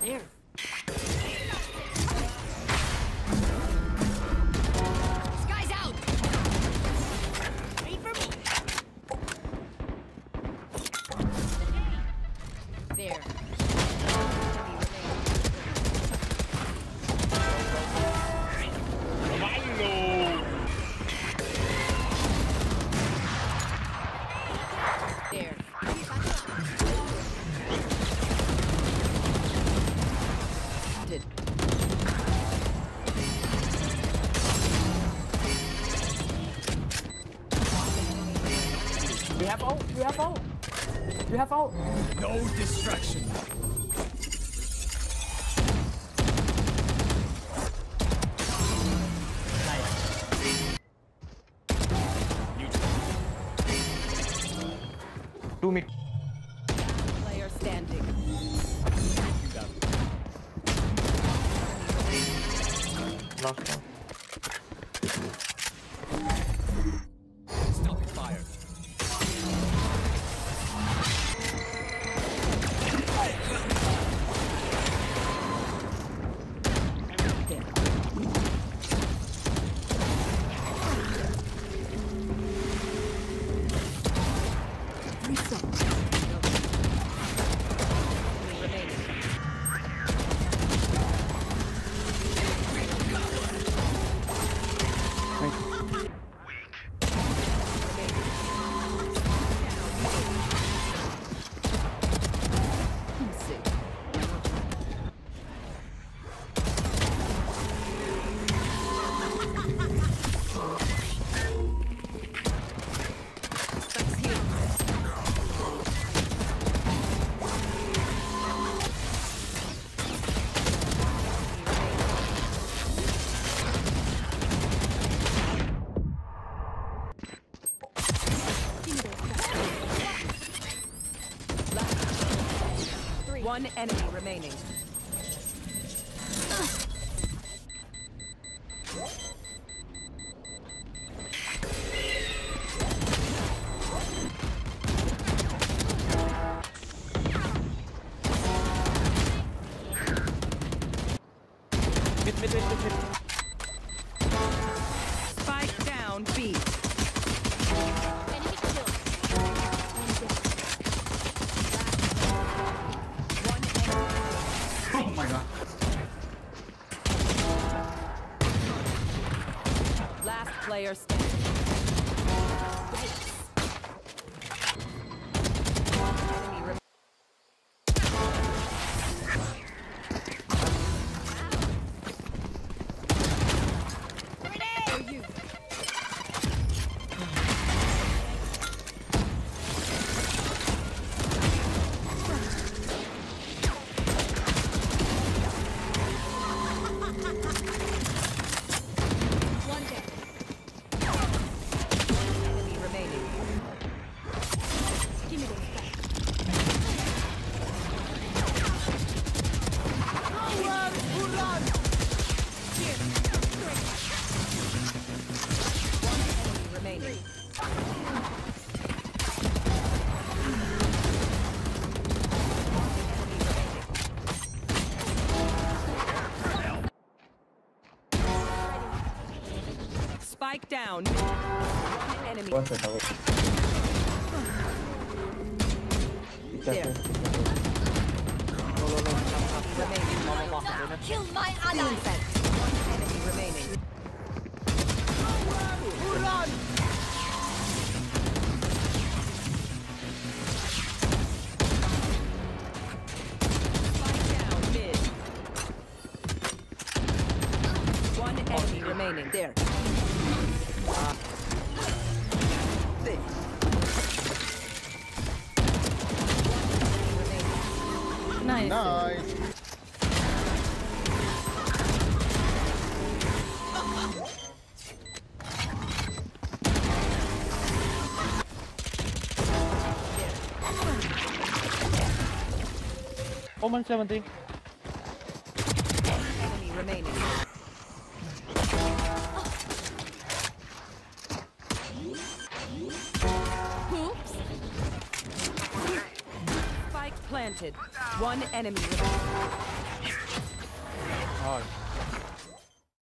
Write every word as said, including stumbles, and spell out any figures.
There. Sky's out. Wait for me. There. There. Did. We have ult. We have ult. We have ult. No distraction. Two mid. Player standing. Last one. Stopping fire. One enemy remaining. Mid, mid, mid, mid, mid. Spike down B. Oh my god. Last player standing. Enemy re- For you. Enemy remaining. Give me those back. Here. One enemy remaining. Spike down. One enemy. One second. Wait. There. No, no, no. Remaining. Kill my ally. One enemy remaining. Spike down mid. One enemy remaining. There. There. Nice. Nice. Omen seventy. Enemy remaining. Oops. Spike planted. planted. One enemy remaining.